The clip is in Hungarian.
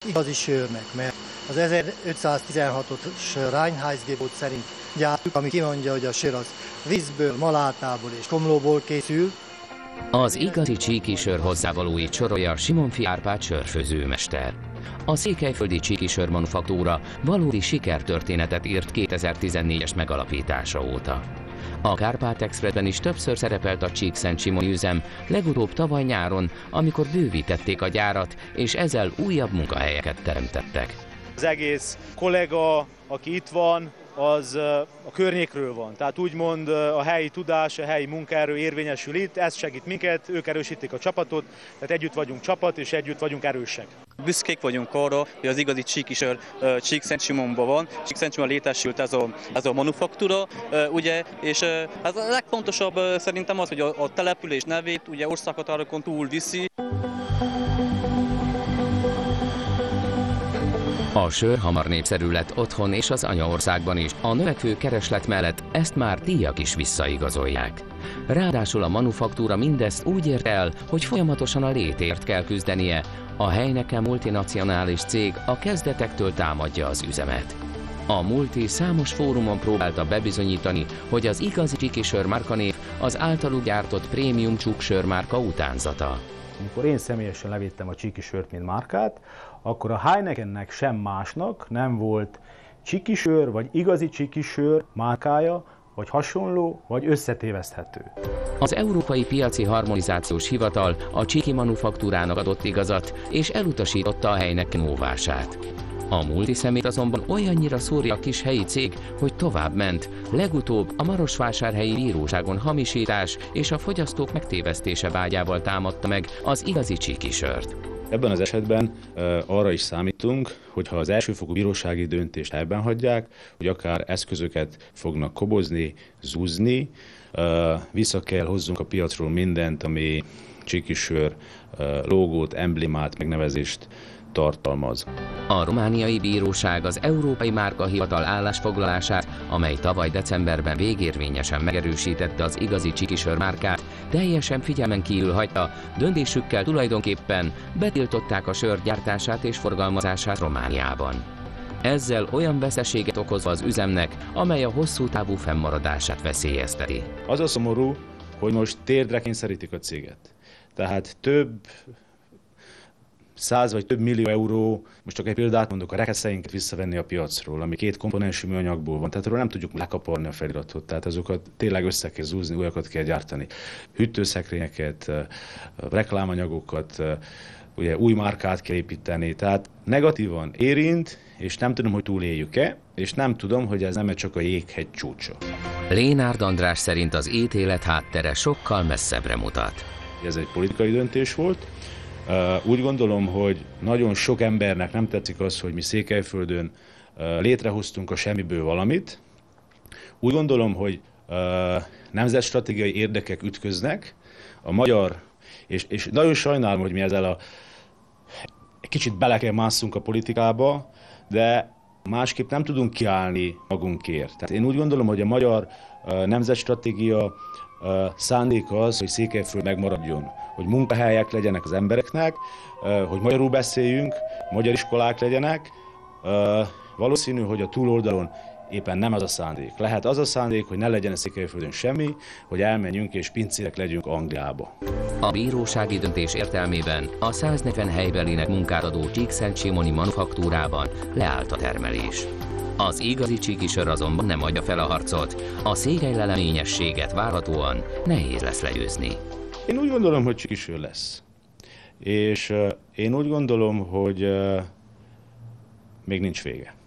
igazi sörnek, mert az 1516-os Reinheitsgebot szerint gyártjuk, ami kimondja, hogy a sör az vízből, malátából és komlóból készül. Az igazi csíki sör hozzávalóit sorolja Simonffy Árpád sörfőzőmester. A székelyföldi csíki sörmanufaktúra valódi sikertörténetet írt 2014-es megalapítása óta. A Kárpát-Expressben is többször szerepelt a Csíkszentsimoni üzem, legutóbb tavaly nyáron, amikor bővítették a gyárat, és ezzel újabb munkahelyeket teremtettek. Az egész kollega, aki itt van, az a környékről van. Tehát úgymond a helyi tudás, a helyi munkaerő érvényesül itt, ez segít minket, ők erősítik a csapatot, tehát együtt vagyunk csapat, és együtt vagyunk erősek. Büszkék vagyunk arra, hogy az igazi csíki sör Csíkszentsimonban van. Csíkszentsimon létesült ez a manufaktúra, ugye, és ez a legfontosabb szerintem az, hogy a település nevét ugye országhatárokon túl viszi. A sör hamar népszerű lett otthon és az anyaországban is. A növekvő kereslet mellett ezt már díjak is visszaigazolják. Ráadásul a manufaktúra mindezt úgy ért el, hogy folyamatosan a létért kell küzdenie. A Heineken multinacionális cég a kezdetektől támadja az üzemet. A multi számos fórumon próbálta bebizonyítani, hogy az igazi csíki sör márkanév az általuk gyártott prémium csugsör márka utánzata. Amikor én személyesen levittem a csíki sört, mint márkát, akkor a Heinekennek sem másnak nem volt csíki sör, vagy igazi csíki sör márkája, vagy hasonló, vagy összetéveszthető. Az Európai Piaci Harmonizációs Hivatal a csíki manufaktúrának adott igazat, és elutasította a Heineken óvását. A multiszemét azonban olyannyira szúrja a kis helyi cég, hogy tovább ment. Legutóbb a Marosvásárhelyi bíróságon hamisítás és a fogyasztók megtévesztése vágyával támadta meg az igazi csíki sört. Ebben az esetben arra is számítunk, hogy ha az elsőfokú bírósági döntést ebben hagyják, hogy akár eszközöket fognak kobozni, zúzni, vissza kell hozzunk a piacról mindent, ami csíki sör logót, emblémát, megnevezést tartalmaz. A romániai bíróság az Európai Márkahivatal állásfoglalását, amely tavaly decemberben végérvényesen megerősítette az igazi csíki sör márkát, teljesen figyelmen kívül hagyta, döntésükkel tulajdonképpen betiltották a sör gyártását és forgalmazását Romániában. Ezzel olyan veszteséget okozva az üzemnek, amely a hosszú távú fennmaradását veszélyezteti. Az a szomorú, hogy most térdre kényszerítik a céget. Tehát több 100 vagy több millió euró, most csak egy példát mondok, a rekeszeinket visszavenni a piacról, ami 2 komponensű műanyagból van, tehát arról nem tudjuk lekaparni a feliratot, tehát azokat tényleg össze kell zúzni, olyakat kell gyártani. Hűtőszekrényeket, reklámanyagokat, ugye új márkát kell építeni, tehát negatívan érint, és nem tudom, hogy túléljük-e, és nem tudom, hogy ez nem csak a jéghegy csúcsa. Lénárd András szerint az ítélet háttere sokkal messzebbre mutat. Ez egy politikai döntés volt. Úgy gondolom, hogy nagyon sok embernek nem tetszik az, hogy mi Székelyföldön létrehoztunk a semmiből valamit. Úgy gondolom, hogy nemzetstratégiai érdekek ütköznek. A magyar, és nagyon sajnálom, hogy mi ezzel egy kicsit bele kell másszunk a politikába, de másképp nem tudunk kiállni magunkért. Tehát én úgy gondolom, hogy a magyar nemzetstratégia szándéka az, hogy Székelyföld megmaradjon, hogy munkahelyek legyenek az embereknek, hogy magyarul beszéljünk, magyar iskolák legyenek. Valószínű, hogy a túloldalon éppen nem az a szándék. Lehet az a szándék, hogy ne legyen a Székelyföldön semmi, hogy elmenjünk és pincérek legyünk Angliába. A bírósági döntés értelmében a 140 helybelinek munkát adó Csíkszentsimoni manufaktúrában leállt a termelés. Az igazi csíki sör azonban nem adja fel a harcot, a székely leleményességet várhatóan nehéz lesz legyőzni. Én úgy gondolom, hogy csíki sör lesz. És én úgy gondolom, hogy még nincs vége.